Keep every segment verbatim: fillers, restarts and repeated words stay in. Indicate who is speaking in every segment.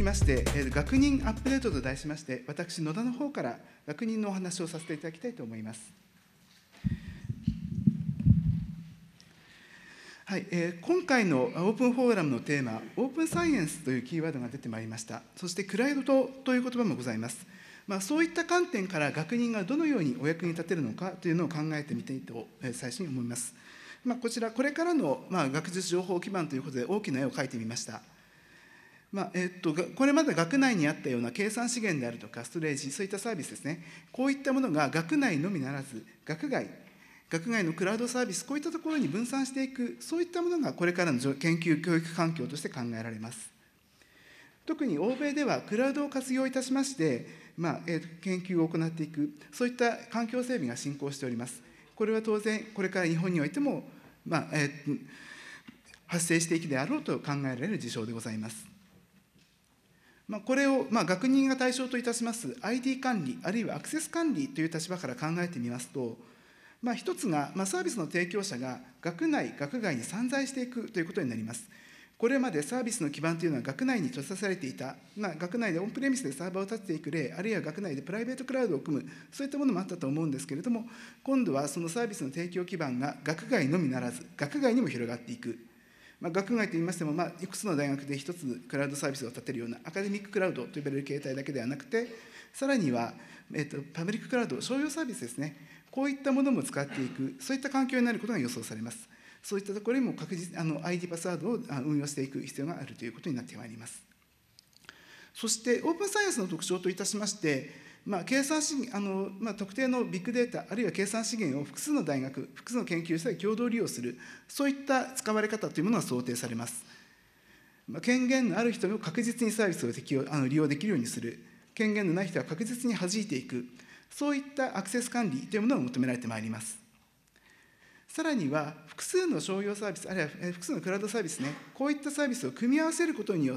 Speaker 1: きまして、学認アップデートと題しまして、私、野田の方から学認のお話をさせていただきたいと思います。はいえー、今回のオープンフォーラムのテーマ、オープンサイエンスというキーワードが出てまいりました。そして、クラウドという言葉もございます。まあ、そういった観点から学認がどのようにお役に立てるのかというのを考えてみたいと、えー、最初に思います。まあ、こちら、これからの、まあ、学術情報基盤ということで大きな絵を描いてみました。まあえっと、これまで学内にあったような計算資源であるとか、ストレージ、そういったサービスですね、こういったものが学内のみならず、学外、学外のクラウドサービス、こういったところに分散していく、そういったものがこれからの研究・教育環境として考えられます。特に欧米では、クラウドを活用いたしまして、まあえー、研究を行っていく、そういった環境整備が進行しております。これは当然、これから日本においても、まあえー、発生していくであろうと考えられる事象でございます。まあ、これを、まあ、学認が対象といたします アイディー 管理、あるいはアクセス管理という立場から考えてみますと、まあ、一つが、まあ、サービスの提供者が学内、学外に散在していくということになります。これまでサービスの基盤というのは学内に閉ざされていた、まあ、学内でオンプレミスでサーバーを立てていく例、あるいは学内でプライベートクラウドを組む、そういったものもあったと思うんですけれども、今度はそのサービスの提供基盤が学外のみならず、学外にも広がっていく。まあ、学外といいましても、まあ、いくつの大学で一つクラウドサービスを立てるようなアカデミッククラウドと呼ばれる形態だけではなくて、さらには、えっと、パブリッククラウド、商用サービスですね、こういったものも使っていく、そういった環境になることが予想されます。そういったところにも確実あの アイディー パスワードを運用していく必要があるということになってまいります。そして、オープンサイエンスの特徴といたしまして、まあ、計算資あの、まあ、特定のビッグデータ、あるいは計算資源を複数の大学、複数の研究者で共同利用する、そういった使われ方というものが想定されます。まあ、権限のある人を確実にサービスを適用あの利用できるようにする、権限のない人は確実に弾いていく、そういったアクセス管理というものが求められてまいります。さらには、複数の商用サービス、あるいは複数のクラウドサービスね、こういったサービスを組み合わせることによって、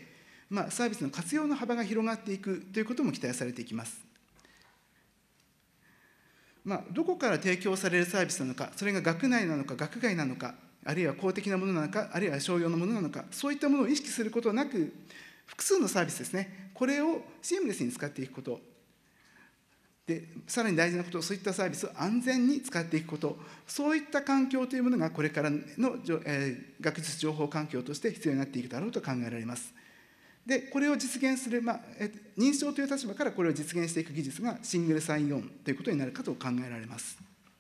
Speaker 1: まあ、サービスの活用の幅が広がっていくということも期待されていきます。まあ、どこから提供されるサービスなのか、それが学内なのか、学外なのか、あるいは公的なものなのか、あるいは商用のものなのか、そういったものを意識することなく、複数のサービスですね、これをシームレスに使っていくこと、でさらに大事なこと、そういったサービスを安全に使っていくこと、そういった環境というものが、これからの、えー、学術情報環境として必要になっていくだろうと考えられます。で、これを実現する、まあ、認証という立場からこれを実現していく技術がシングルサインオンということになるかと考えられます。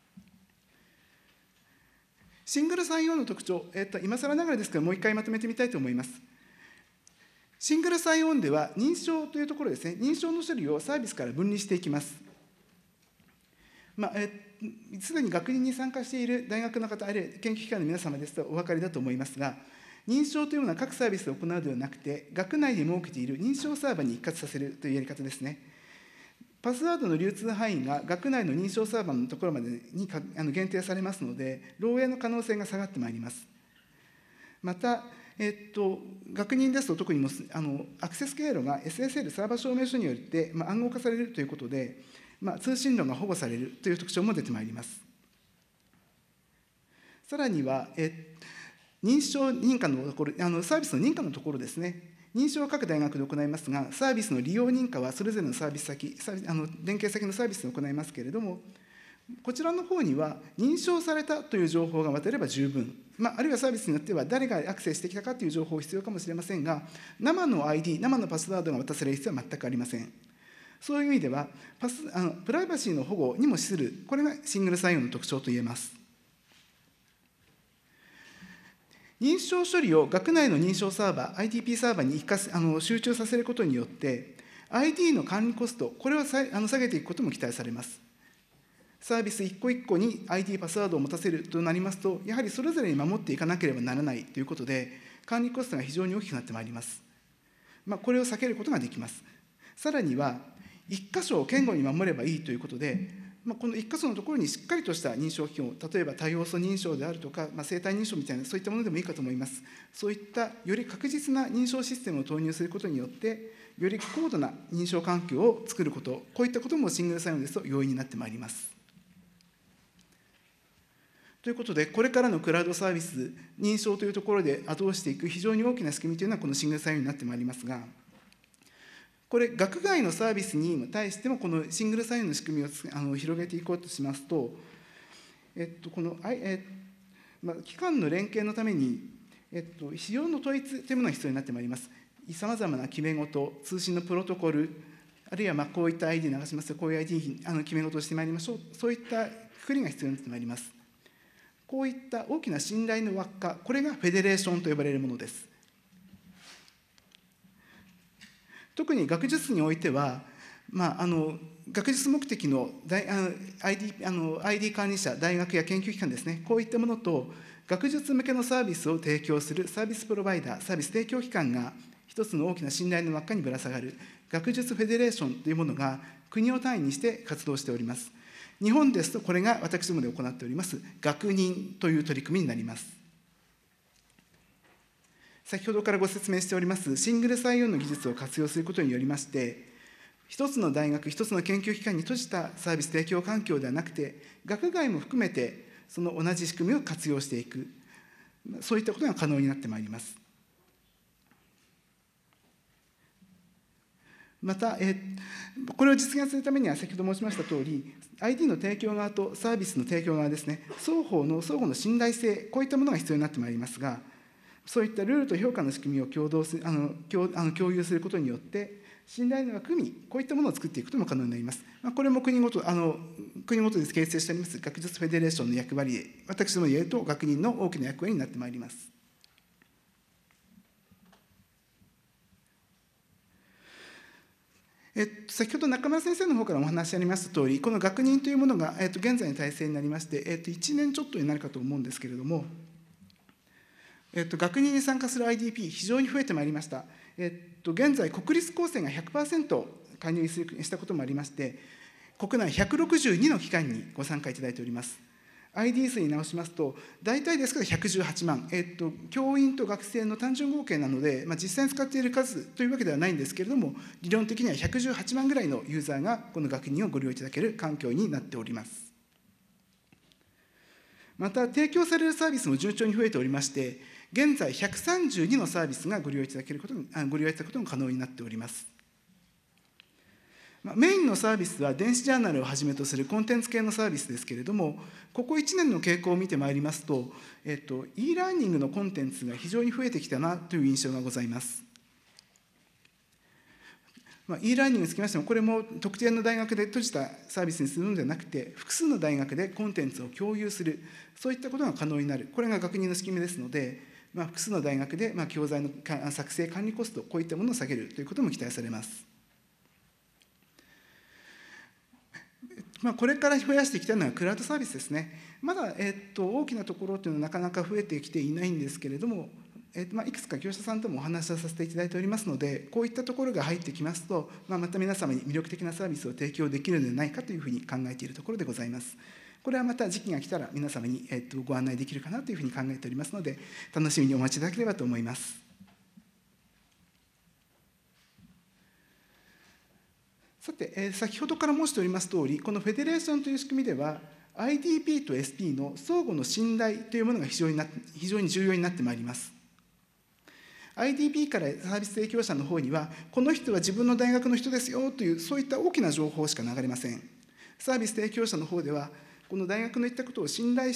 Speaker 1: シングルサインオンの特徴、えっと、今更ながらですけど、もう一回まとめてみたいと思います。シングルサインオンでは、認証というところですね、認証の処理をサービスから分離していきます。まあ、えすでに学認に参加している大学の方、あるいは研究機関の皆様ですとお分かりだと思いますが、認証というのは各サービスで行うのではなくて、学内で設けている認証サーバーに一括させるというやり方ですね。パスワードの流通範囲が学内の認証サーバーのところまでにかあの限定されますので、漏洩の可能性が下がってまいります。また、えっと、学認ですと特にもあのアクセス経路が エスエスエル サーバー証明書によって、まあ、暗号化されるということで、まあ、通信量が保護されるという特徴も出てまいります。さらには、え認証認可のところ、あのサービスの認可のところですね、認証は各大学で行いますが、サービスの利用認可はそれぞれのサービス先、あの連携先のサービスで行いますけれども、こちらの方には認証されたという情報が渡れば十分、まあ、あるいはサービスによっては誰がアクセスしてきたかという情報が必要かもしれませんが、生の アイディー、生のパスワードが渡される必要は全くありません。そういう意味では、パスあのプライバシーの保護にも資する、これがシングルサインオンの特徴といえます。認証処理を学内の認証サーバー、アイディーピー サーバーに一括あの集中させることによって、アイディー の管理コスト、これをさあの下げていくことも期待されます。サービス一個一個に アイディー パスワードを持たせるとなりますと、やはりそれぞれに守っていかなければならないということで、管理コストが非常に大きくなってまいります。まあ、これを避けることができます。さらには、一箇所を堅固に守ればいいということで、まあ、この一箇所のところにしっかりとした認証機能、例えば多要素認証であるとか、まあ、生体認証みたいな、そういったものでもいいかと思います。そういったより確実な認証システムを投入することによって、より高度な認証環境を作ること、こういったこともシングルサインオンですと容易になってまいります。ということで、これからのクラウドサービス、認証というところで後押していく非常に大きな仕組みというのは、このシングルサインオンになってまいりますが、 これ、学外のサービスに対しても、このシングルサインの仕組みをあの広げていこうとしますと、えっと、この、えまあ、機関の連携のために、えっと、仕様の統一というものが必要になってまいります。さまざまな決め事、通信のプロトコル、あるいはまあこういった アイディー 流しますと、こういう アイディー あの決め事をしてまいりましょう、そういったくくりが必要になってまいります。こういった大きな信頼の輪っか、これがフェデレーションと呼ばれるものです。特に学術においては、まあ、あの学術目的の大あの アイディー, あの アイディー 管理者、大学や研究機関ですね、こういったものと、学術向けのサービスを提供するサービスプロバイダー、サービス提供機関が一つの大きな信頼の輪っかにぶら下がる学術フェデレーションというものが国を単位にして活動しております。日本ですと、これが私どもで行っております学認という取り組みになります。先ほどからご説明しておりますシングルサインオンの技術を活用することによりまして、一つの大学、一つの研究機関に閉じたサービス提供環境ではなくて、学外も含めてその同じ仕組みを活用していく、そういったことが可能になってまいります。また、えこれを実現するためには、先ほど申しましたとおり、アイディー の提供側とサービスの提供側ですね、双方の相互の信頼性、こういったものが必要になってまいりますが、そういったルールと評価の仕組みを共同すあの 共, あの共有することによって、信頼の枠組み、こういったものを作っていくことも可能になります。まあ、これも国ごと、あの国ごとで形成しております学術フェデレーションの役割で、私どもで言うと、学認の大きな役割になってまいります。えっと、先ほど中村先生の方からお話ありましたとおり、この学認というものが、えっと、現在の体制になりまして、えっと、いちねんちょっとになるかと思うんですけれども、えっと、学認に参加する アイディーピー、非常に増えてまいりました。えっと、現在、国立高専が ひゃくパーセント 加入したこともありまして、国内ひゃくろくじゅうにの機関にご参加いただいております。アイディー 数に直しますと、大体ですけどひゃくじゅうはちまん、えっと、教員と学生の単純合計なので、まあ、実際に使っている数というわけではないんですけれども、理論的にはひゃくじゅうはちまんぐらいのユーザーがこの学認をご利用いただける環境になっております。また、提供されるサービスも順調に増えておりまして、現在ひゃくさんじゅうにのサービスがご利用いただけることに、ご利用いただくことも可能になっております。メインのサービスは電子ジャーナルをはじめとするコンテンツ系のサービスですけれども、ここいちねんの傾向を見てまいりますと、えっと、e ラーニングのコンテンツが非常に増えてきたなという印象がございます。まあ、e ラーニングにつきましても、これも特定の大学で閉じたサービスにするのではなくて、複数の大学でコンテンツを共有する、そういったことが可能になる、これが学認の仕組みですので、まあ、複数の大学でまあ教材の作成管理コスト、こういったものを下げるということも期待されます。まあ、これから増やしていきたいのはクラウドサービスですね。まだ、えっと、大きなところというのはなかなか増えてきていないんですけれども、えっとまあ、いくつか業者さんともお話をさせていただいておりますので、こういったところが入ってきますと、まあ、また皆様に魅力的なサービスを提供できるのではないかというふうに考えているところでございます。これはまた時期が来たら皆様に、えっと、ご案内できるかなというふうに考えておりますので、楽しみにお待ちいただければと思います。さて、えー、先ほどから申しておりますとおり、このフェデレーションという仕組みでは、アイディーピー と エスピー の相互の信頼というものが非常にな非常に重要になってまいります。アイディーピー からサービス提供者の方には、この人は自分の大学の人ですよという、そういった大きな情報しか流れません。サービス提供者の方では、この大学の言ったことを信頼して、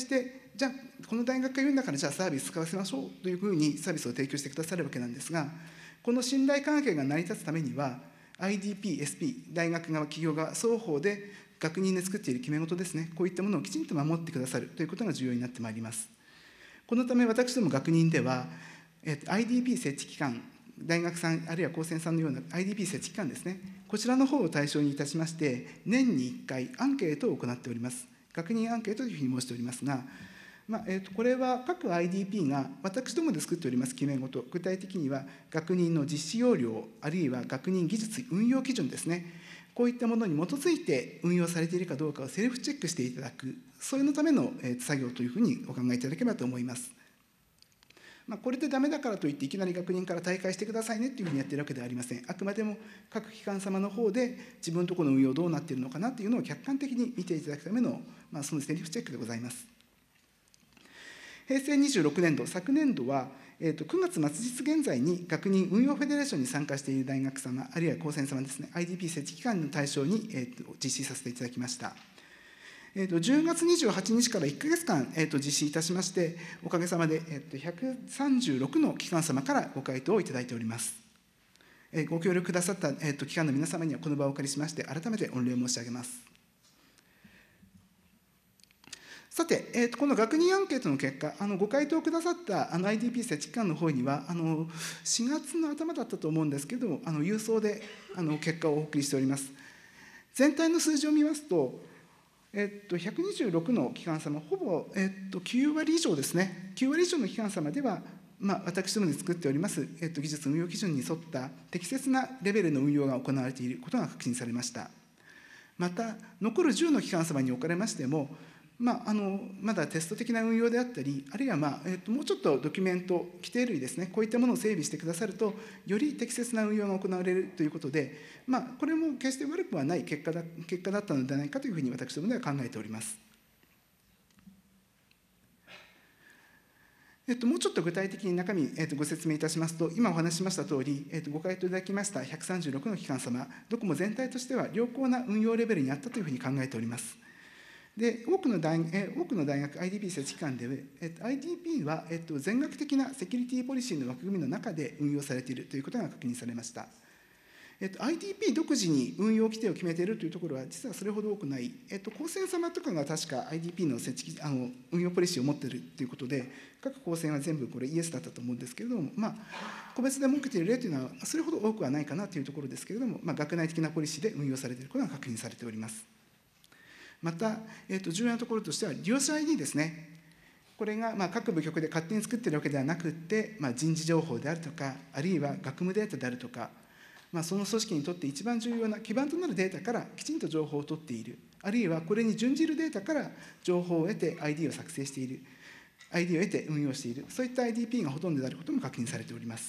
Speaker 1: じゃあ、この大学が言うんだから、じゃあサービス使わせましょうというふうにサービスを提供してくださるわけなんですが、この信頼関係が成り立つためには、アイディーピー、エスピー、大学側、企業側、双方で学認で作っている決め事ですね、こういったものをきちんと守ってくださるということが重要になってまいります。このため、私ども学認では、アイディーピー 設置機関、大学さん、あるいは高専さんのような アイディーピー 設置機関ですね、こちらの方を対象にいたしまして、年にいっかい、アンケートを行っております。学認アンケートというふうに申しておりますが、まあえー、とこれは各 アイディーピー が私どもで作っております決め事、具体的には学認の実施要領、あるいは学認技術運用基準ですね、こういったものに基づいて運用されているかどうかをセルフチェックしていただく、それのための作業というふうにお考えいただければと思います。まあ、これでダメだからといっていきなり学認から退会してくださいねというふうにやっているわけではありません。あくまでも各機関様の方で自分のところの運用どうなっているのかなというのを客観的に見ていただくための、まあ、そのセルフチェックでございます。へいせいにじゅうろくねんど、昨年度は、 えー、とくがつ末日現在に学認運用フェデレーションに参加している大学様、あるいは高専様ですね、アイディーピー 設置機関の対象に、えー、と実施させていただきました。えー、とじゅうがつにじゅうはちにちからいっかげつかん、えー、と実施いたしまして、おかげさまで、えー、とひゃくさんじゅうろくの機関様からご回答をいただいております。えー、ご協力くださった、えー、と機関の皆様にはこの場をお借りしまして、改めて御礼申し上げます。さて、えー、とこの学認アンケートの結果、あのご回答くださったあの アイディーピー 設置機関の方には、あのしがつの頭だったと思うんですけれども、あの郵送であの結果をお送りしております。全体の数字を見ますと、えっと、ひゃくにじゅうろくの機関様、ほぼ、えっと、きゅうわり以上ですね、きゅうわり以上の機関様では、まあ、私どもで作っております、えっと、技術運用基準に沿った適切なレベルの運用が行われていることが確認されました。また、残るじゅうの機関様におかれましても、まあ、あのまだテスト的な運用であったり、あるいは、まあえっと、もうちょっとドキュメント、規定類ですね、こういったものを整備してくださると、より適切な運用が行われるということで、まあ、これも決して悪くはない結果だ結果だったのではないかというふうに私どもでは考えております。えっと、もうちょっと具体的に中身、えっと、ご説明いたしますと、今お話ししましたとおり、えっと、ご回答いただきましたひゃくさんじゅうろくの機関様、どこも全体としては良好な運用レベルにあったというふうに考えております。で多くの大え多くの大学 アイディーピー 設置機関で、えっと、アイディーピー は、えっと、全学的なセキュリティポリシーの枠組みの中で運用されているということが確認されました。えっと、アイディーピー 独自に運用規定を決めているというところは、実はそれほど多くない、えっと、高専様とかが確か アイディーピー の設置あの運用ポリシーを持っているということで、各高専は全部これイエスだったと思うんですけれども、まあ、個別で設けている例というのは、それほど多くはないかなというところですけれども、まあ、学内的なポリシーで運用されていることが確認されております。また、えー、と重要なところとしては、利用者 アイディー ですね。これがまあ各部局で勝手に作っているわけではなくて、まあ、人事情報であるとか、あるいは学務データであるとか、まあ、その組織にとって一番重要な基盤となるデータからきちんと情報を取っている、あるいはこれに準じるデータから情報を得て アイディー を作成している、アイディー を得て運用している、そういった アイディーピー がほとんどであることも確認されております。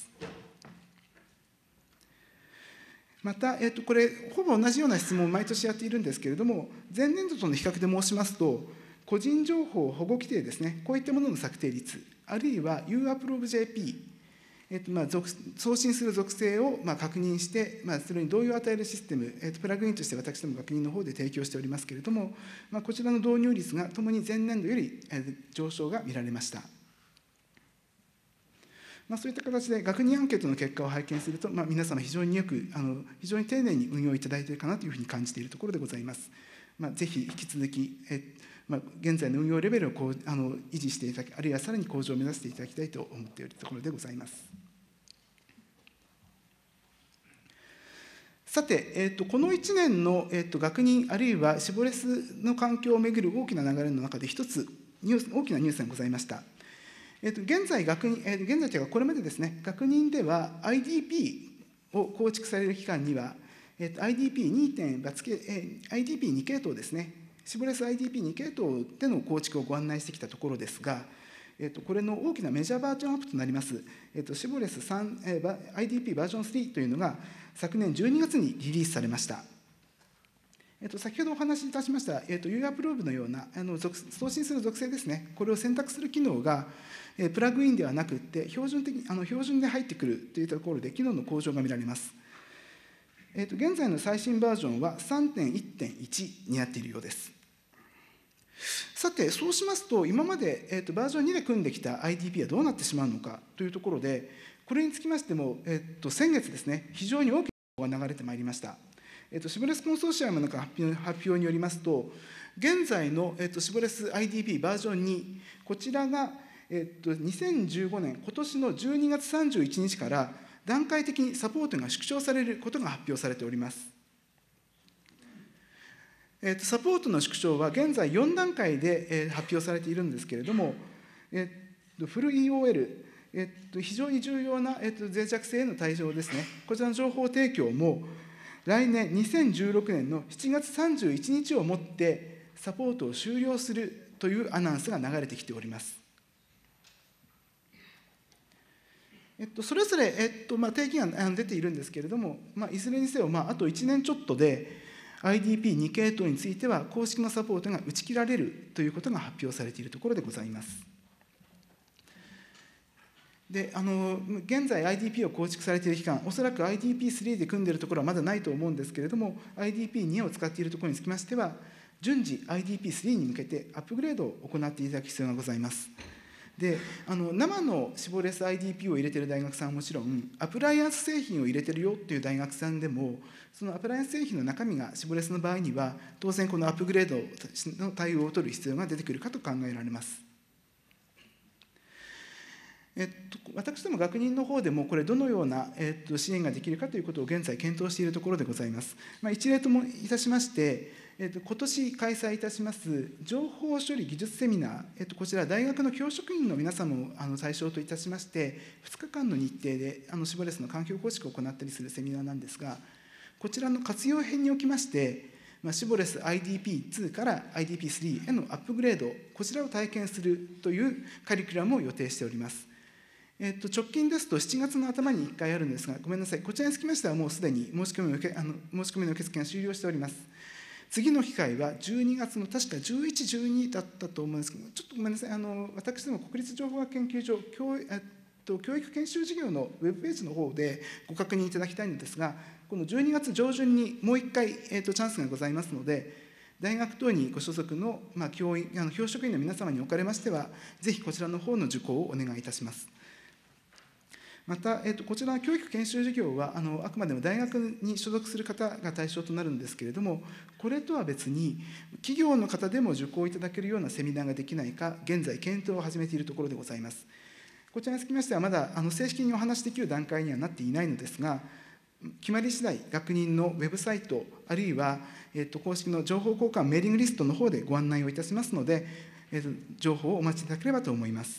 Speaker 1: また、えっと、これ、ほぼ同じような質問を毎年やっているんですけれども、前年度との比較で申しますと、個人情報保護規定ですね、こういったものの策定率、あるいは ユーアプローブジェーピー、えっとまあ、送信する属性をまあ確認して、まあ、それに同意を与えるシステム、えっと、プラグインとして私ども学認の方で提供しておりますけれども、まあ、こちらの導入率がともに前年度より上昇が見られました。まあ、そういった形で学認アンケートの結果を拝見すると、まあ、皆様非常によくあの非常に丁寧に運用いただいているかなというふうに感じているところでございます。まあ、ぜひ引き続きえ、まあ、現在の運用レベルをこうあの維持していただき、あるいはさらに向上を目指していただきたいと思っているところでございます。さて、えー、とこのいちねんの、えー、と学認あるいはシボレスの環境をめぐる大きな流れの中で一つニュース大きなニュースがございました。えー、と現在学認、えー、現在というかこれまでですね、学認では アイディーピー を構築される期間には、えー、と アイディーピーにてん別系、えー、アイディーピーに 系統ですね、シボレス アイディーピーに 系統での構築をご案内してきたところですが、えー、とこれの大きなメジャーバージョンアップとなります、えー、とシボレスさん、えー、アイディーピー バージョンスリーというのが昨年じゅうにがつにリリースされました。えっと、先ほどお話しいたしました、えっと、ユーアプローブのようなあの送信する属性ですね、これを選択する機能が、えプラグインではなくて、標準的あの標準で入ってくるというところで、機能の向上が見られます。えっと、現在の最新バージョンは さんてんいちてんいち になっているようです。さて、そうしますと、今まで、えっと、バージョンにで組んできた アイディーピー はどうなってしまうのかというところで、これにつきましても、えっと、先月ですね、非常に大きな情報が流れてまいりました。えっと、シボレスコンソーシアムの発表発表によりますと、現在の、えっと、シボレス アイディーピー バージョンに、こちらが、えっと、にせんじゅうごねん、今年のじゅうにがつさんじゅういちにちから段階的にサポートが縮小されることが発表されております。えっと、サポートの縮小は現在よんだんかいで、えー、発表されているんですけれども、えっと、フル イーオーエル、えっと、非常に重要な、えっと、脆弱性への対応ですね、こちらの情報提供も、来年にせんじゅうろくねんのしちがつさんじゅういちにちをもってサポートを終了するというアナウンスが流れてきております。えっと、それぞれ、えっとまあ、定義が出ているんですけれども、まあ、いずれにせよ、まあ、あといちねんちょっとで アイディーピーに 系統については公式のサポートが打ち切られるということが発表されているところでございます。 であの現在 アイディーピー を構築されている機関、おそらく アイディーピースリー で組んでいるところはまだないと思うんですけれども、アイディーピーツー を使っているところにつきましては、順次 アイディーピースリー に向けてアップグレードを行っていただく必要がございます。であの生の絞レス アイディーピー を入れている大学さんはもちろん、アプライアンス製品を入れてるよっていう大学さんでも、そのアプライアンス製品の中身が絞レスの場合には、当然このアップグレードの対応を取る必要が出てくるかと考えられます。えっと、私ども学人の方でも、これ、どのような、えっと、支援ができるかということを現在、検討しているところでございます。まあ、一例ともいたしまして、えっと、今年開催いたします、情報処理技術セミナー、えっと、こちら、大学の教職員の皆様をあの対象といたしまして、ふつかかんの日程で、あのシボレスの環境構築を行ったりするセミナーなんですが、こちらの活用編におきまして、まあ、シボレス アイディーピーツー から アイディーピースリー へのアップグレード、こちらを体験するというカリキュラムを予定しております。えっと、直近ですとしちがつの頭にいっかいあるんですが、ごめんなさい、こちらにつきましてはもうすでに申し込みの受けあの申し込みの受付が終了しております。次の機会はじゅうにがつの確かじゅういち、じゅうにだったと思うんですけど、ちょっとごめんなさい、あの私ども国立情報学研究所教、えっと、教育研修事業のウェブページの方でご確認いただきたいのですが、このじゅうにがつ上旬にもういっかい、えっと、チャンスがございますので、大学等にご所属の、まあ、教員あの教職員の皆様におかれましては、ぜひこちらの方の受講をお願いいたします。また、えっと、こちらの教育研修事業はあのあくまでも大学に所属する方が対象となるんですけれども、これとは別に企業の方でも受講いただけるようなセミナーができないか、現在検討を始めているところでございます。こちらにつきましてはまだあの正式にお話しできる段階にはなっていないのですが、決まり次第学人のウェブサイト、あるいは、えっと、公式の情報交換メーリングリストの方でご案内をいたしますので、えっと、情報をお待ちいただければと思います。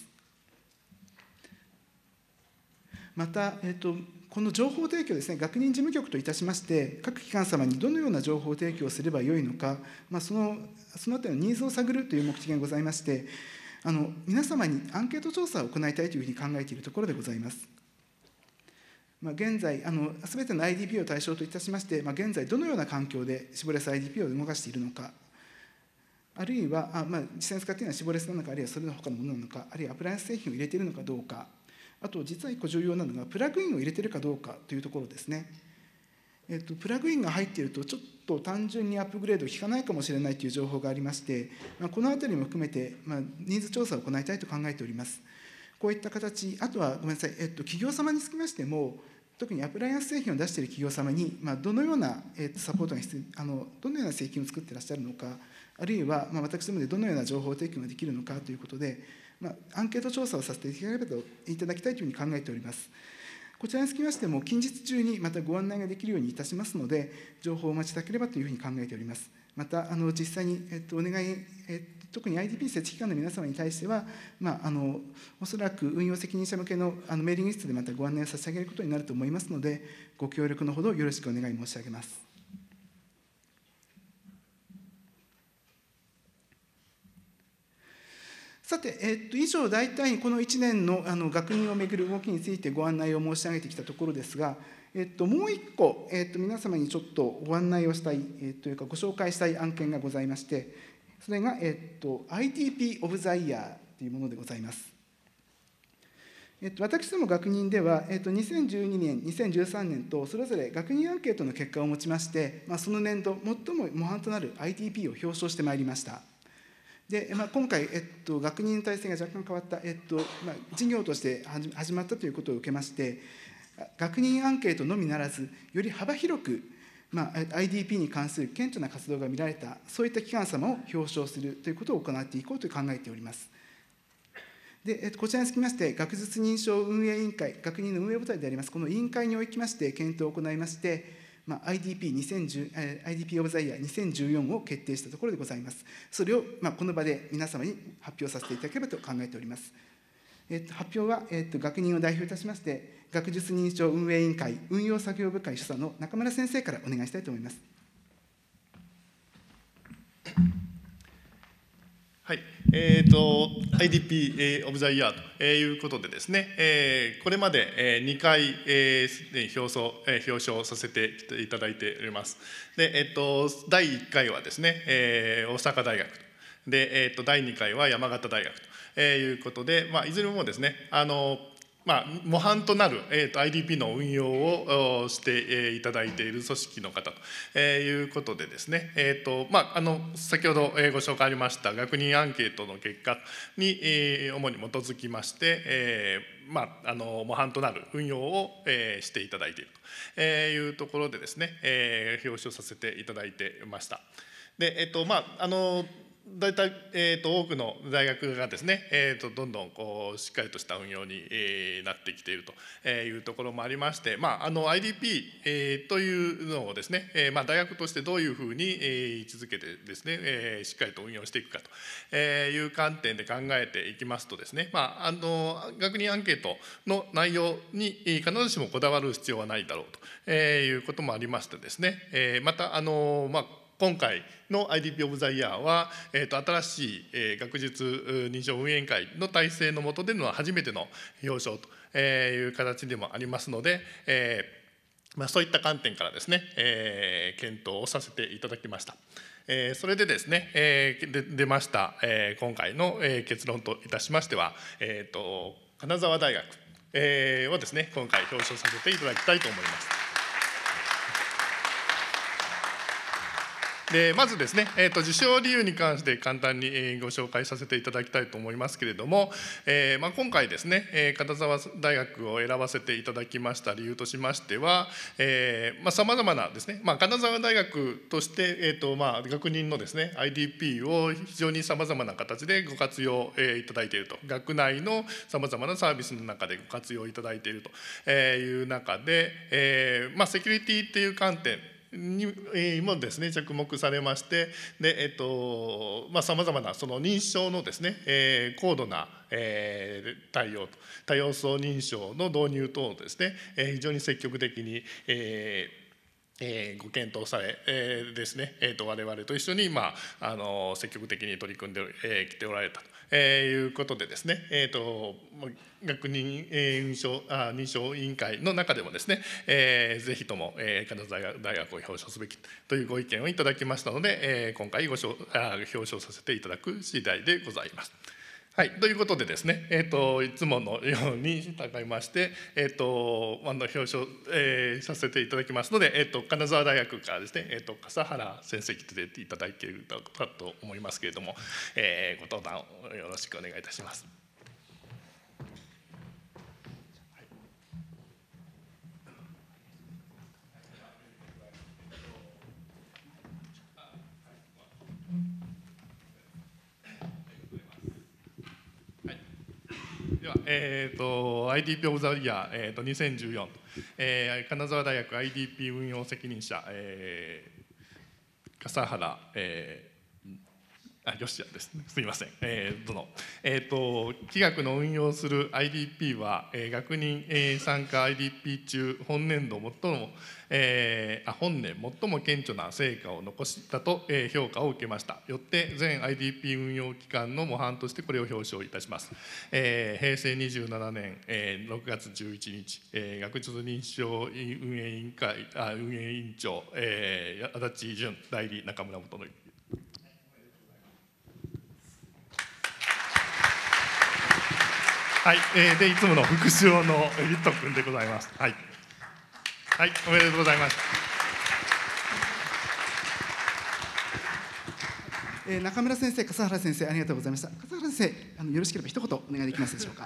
Speaker 1: また、えっと、この情報提供ですね、学人事務局といたしまして、各機関様にどのような情報提供をすればよいのか、まあ、そのそのあたりのニーズを探るという目的がございまして、あの皆様にアンケート調査を行いたいというふうに考えているところでございます。まあ、現在、すべての アイディーピー を対象といたしまして、まあ、現在、どのような環境でシボレス アイディーピー を動かしているのか、あるいは、あまあ、実際に使っているのはシボレスなのか、あるいはそれの他のものなのか、あるいはアプライアンス製品を入れているのかどうか、あと、実はいっこ重要なのが、プラグインを入れているかどうかというところですね。えっと、プラグインが入っていると、ちょっと単純にアップグレードを効かないかもしれないという情報がありまして、まあ、このあたりも含めて、まあ、ニーズ調査を行いたいと考えております。こういった形、あとはごめんなさい、えっと、企業様につきましても、特にアプライアンス製品を出している企業様に、まあ、どのような、えっと、サポートが必要、あのどのような製品を作っていらっしゃるのか、あるいは、まあ、私どもでどのような情報提供ができるのかということで、まあ、アンケート調査をさせていただければといただきたいというふうに考えております。こちらにつきましても、近日中にまたご案内ができるようにいたしますので、情報をお待ちいただければというふうに考えております。また、あの実際に、えっと、お願い、えっと、特に アイディーピー 設置機関の皆様に対しては、まあ、あのおそらく運用責任者向けのあのメーリングリストでまたご案内を差し上げることになると思いますので、ご協力のほどよろしくお願い申し上げます。さて、えっと、以上、大体このいちねんのあの学人をめぐる動きについてご案内を申し上げてきたところですが、えっと、もう一個、えっと、皆様にちょっとご案内をしたい、えっというか、ご紹介したい案件がございまして、それが、えっと、アイディーピー オブ・ザ・イヤーというものでございます。えっと、私ども学人では、えっと、にせんじゅうにねん、にせんじゅうさんねんと、それぞれ学人アンケートの結果をもちまして、まあ、その年度、最も模範となる アイディーピー を表彰してまいりました。でまあ、今回、えっと、学人の体制が若干変わった、えっとまあ、事業として始まったということを受けまして、学人アンケートのみならず、より幅広く、まあ、アイディーピー に関する顕著な活動が見られた、そういった機関様を表彰するということを行っていこうと考えております。で、えっと、こちらにつきまして、学術認証運営委員会、学人の運営部隊であります、この委員会におきまして、検討を行いまして、まあ、アイディーピーにせんじゅう、アイディーピー オブザイヤーにせんじゅうよんを決定したところでございます。それを、まあ、この場で皆様に発表させていただければと考えております。えっと、発表は、えっと、学人を代表いたしまして、学術認証運営委員会運用作業部会主査の中村先生からお願いしたいと思います。
Speaker 2: はい、えーと、アイディーピー オブザイヤーということでですね、えー、これまでにかい、えー、表彰、表彰させていただいております。で、えーと、だいいっかいはですね、えー、大阪大学で、えーと、だいにかいは山形大学ということで、まあ、いずれもですね、あのまあ、模範となる、えー、と アイディーピー の運用をして、えー、いただいている組織の方と、えー、いうことでですね、えーとまあ、あの先ほど、えー、ご紹介ありました学人アンケートの結果に、えー、主に基づきまして、えーまあ、あの模範となる運用を、えー、していただいているというところでですね、えー、表彰させていただいていました。で、えーとまあ、あの大体、えー、と多くの大学がですね、えー、とどんどんこうしっかりとした運用に、えー、なってきているというところもありまして、まあ、あの アイディーピー、えー、というのをですね、えーまあ、大学としてどういうふうに、えー、位置づけてですね、えー、しっかりと運用していくかという観点で考えていきますとですね、まあ、あの学人アンケートの内容に必ずしもこだわる必要はないだろうということもありましてですね、えー、またあの、まあ今回の アイディーピー オブザイヤーは、えー、と新しい、えー、学術認証運営委員会の体制の下での初めての表彰という形でもありますので、えーまあ、そういった観点からですね、えー、検討をさせていただきました。えー、それでですね、えー、で出ました、えー、今回の、えー、結論といたしましては、えー、と金沢大学、えー、をですね今回表彰させていただきたいと思います。でまずですね、えー、と受賞理由に関して簡単にご紹介させていただきたいと思いますけれども、えーまあ、今回ですね、えー、金沢大学を選ばせていただきました理由としましては、さまざまなですね、まあ、金沢大学として、えーとまあ、学人のですね アイディーピー を非常にさまざまな形でご活用、えー、いただいていると、学内のさまざまなサービスの中でご活用いただいているという中で、えーまあ、セキュリティっていう観点にもですね着目されまして、で、えっとまあ、さまざまなその認証のですね、えー、高度な、えー、対応と多要素認証の導入等をですね、えー、非常に積極的に、えーえー、ご検討され、えー、ですね、えー、と我々と一緒に、まあ、あの積極的に取り組んでき、えー、ておられたと、えー、いうことでですね、えー、と学人、えー、認証あ認証委員会の中でもですね、えー、ぜひとも、えー、金沢大学を表彰すべきというご意見をいただきましたので、えー、今回ごしょあ表彰させていただく次第でございます。はい、ということでですね、えー、といつものように従いまして、えー、とあの表彰、えー、させていただきますので、えー、と金沢大学からですね、えー、と笠原先生来ていただいているかと思いますけれども、えー、ご登壇をよろしくお願いいたします。では、えーと、アイディーピー オブザイヤー、えーと、にせんじゅうよん、えー、金沢大学 アイディーピー 運用責任者、えー、笠原、えーあ吉谷ですね、すみません、えー、どの、えーと、企学の運用する アイディーピー は、えー、学人、えー、参加 アイディーピー 中本年度最も、えー、あ本年最も顕著な成果を残したと、えー、評価を受けました。よって全 アイディーピー 運用機関の模範としてこれを表彰いたします。えー、平成にじゅうななねん、えー、ろくがつじゅういちにち、えー、学術認証運営委員会あ運営委員長、えー、足立淳代理中村元則。はい、えー、でいつもの副賞のリット君でございます。はい、はい、おめでとうございます。
Speaker 1: えー、中村先生、笠原先生、ありがとうございました。笠原先生、あのよろしければ一言お願いできますでしょうか。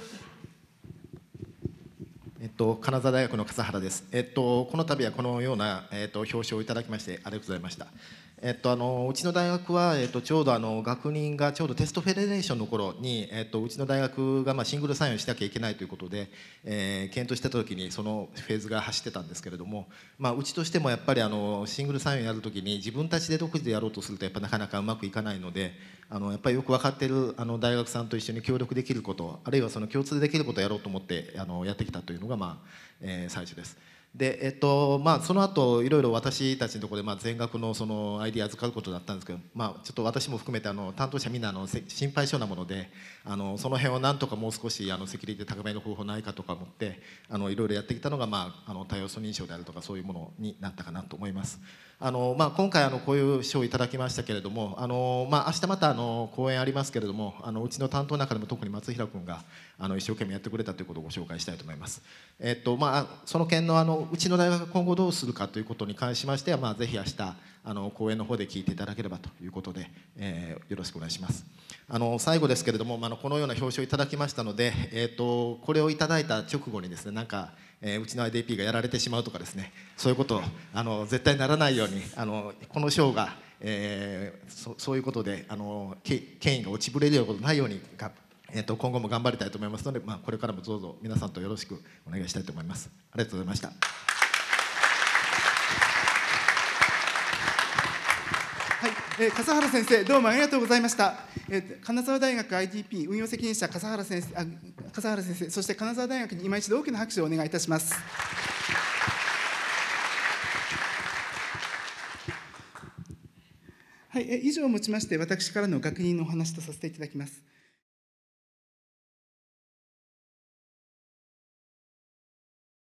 Speaker 3: えっと、金沢大学の笠原です。えっと、この度はこのような、えっと、表彰をいただきましてありがとうございました。えっと、あのうちの大学は、えっと、ちょうどあの学人がちょうどテストフェデレーションの頃に、えっと、うちの大学がまあシングルサインをしなきゃいけないということで、えー、検討した時にそのフェーズが走ってたんですけれども、まあ、うちとしてもやっぱりあのシングルサインをやる時に自分たちで独自でやろうとするとやっぱなかなかうまくいかないので、あのやっぱりよく分かっているあの大学さんと一緒に協力できること、あるいはその共通でできることをやろうと思ってあのやってきたというのが、まあえー、最初です。 で、えっとまあ、その後いろいろ私たちのところで、まあ、全額のそのアイディア預かることだったんですけど、まあ、ちょっと私も含めてあの担当者みんなあのせ心配性なもので、あのその辺をなんとかもう少しあのセキュリティ高めの方法ないかとか思ってあのいろいろやってきたのが、まあ、あの多要素認証であるとかそういうものになったかなと思います。あの、まあ、今回あのこういう賞をいただきましたけれども、あの、まあ、明日またあの講演ありますけれども、あのうちの担当の中でも特に松平君があの一生懸命やってくれたということをご紹介したいと思います。えっとまあ、その件のあのうちの大学が今後どうするかということに関しましては、まあ、ぜひ明日あの講演の方で聞いていただければということで、えー、よろしくお願いします。あの最後ですけれども、まあ、このような表彰をいただきましたので、えー、とこれをいただいた直後にですね、なんか、えー、うちの アイディーピー がやられてしまうとかですね、そういうことをあの絶対ならないように、あのこの賞が、えー、そ, そういうことであの権威が落ちぶれるようなことないようにが、えー、と今後も頑張りたいと思いますので、まあ、これからもどうぞ皆さんとよろしくお願いしたいと思います。ありがとうございました。
Speaker 1: はい、えー、笠原先生、どうもありがとうございました。えー、金沢大学 アイディーピー 運用責任者笠原先生、あ、笠原先生、そして金沢大学に今一度大きな拍手をお願いいたします。はい、えー、以上をもちまして私からの学認のお話とさせていただきます。